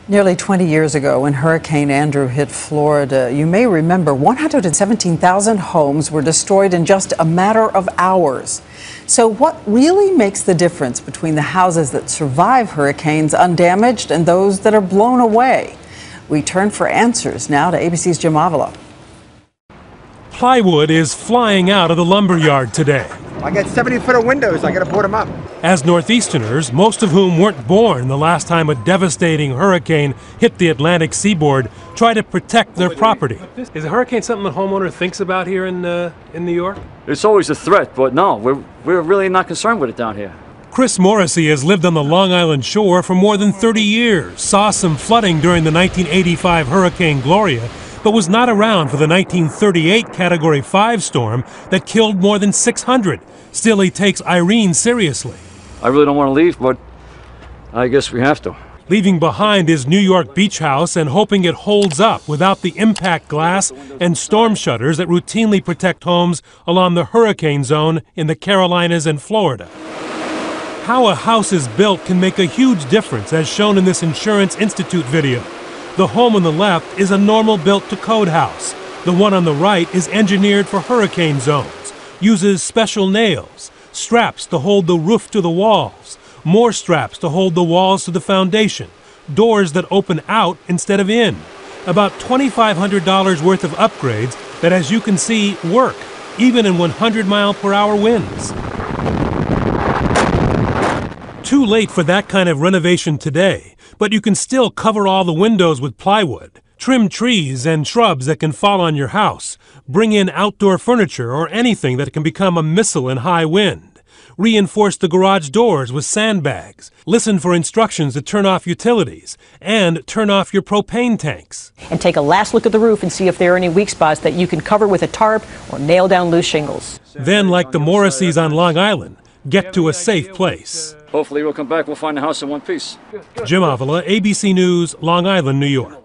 Nearly 20 years ago, when Hurricane Andrew hit Florida, you may remember 117,000 homes were destroyed in just a matter of hours. So what really makes the difference between the houses that survive hurricanes undamaged and those that are blown away? We turn for answers now to ABC's Jim Avila. Plywood is flying out of the lumber yard today. I got 70 foot of windows. I got to board them up. As Northeasterners, most of whom weren't born the last time a devastating hurricane hit the Atlantic seaboard, try to protect their property. Is a hurricane something the homeowner thinks about here in New York? It's always a threat, but no, we're really not concerned with it down here. Chris Morrissey has lived on the Long Island shore for more than 30 years, saw some flooding during the 1985 Hurricane Gloria, but was not around for the 1938 Category 5 storm that killed more than 600. Still, he takes Irene seriously. I really don't want to leave, but I guess we have to. Leaving behind his New York beach house and hoping it holds up without the impact glass and storm shutters that routinely protect homes along the hurricane zone in the Carolinas and Florida. How a house is built can make a huge difference, as shown in this Insurance Institute video. The home on the left is a normal built-to-code house. The one on the right is engineered for hurricane zones, uses special nails, straps to hold the roof to the walls, more straps to hold the walls to the foundation, doors that open out instead of in. About $2,500 worth of upgrades that, as you can see, work, even in 100-mile-per-hour winds. Too late for that kind of renovation today, but you can still cover all the windows with plywood, trim trees and shrubs that can fall on your house, bring in outdoor furniture or anything that can become a missile in high wind, reinforce the garage doors with sandbags, listen for instructions to turn off utilities, and turn off your propane tanks. And take a last look at the roof and see if there are any weak spots that you can cover with a tarp or nail down loose shingles. Then, like the Morrisseys on Long Island, get to a safe place. Hopefully we'll come back, we'll find the house in one piece. Jim Avila, ABC News, Long Island, New York.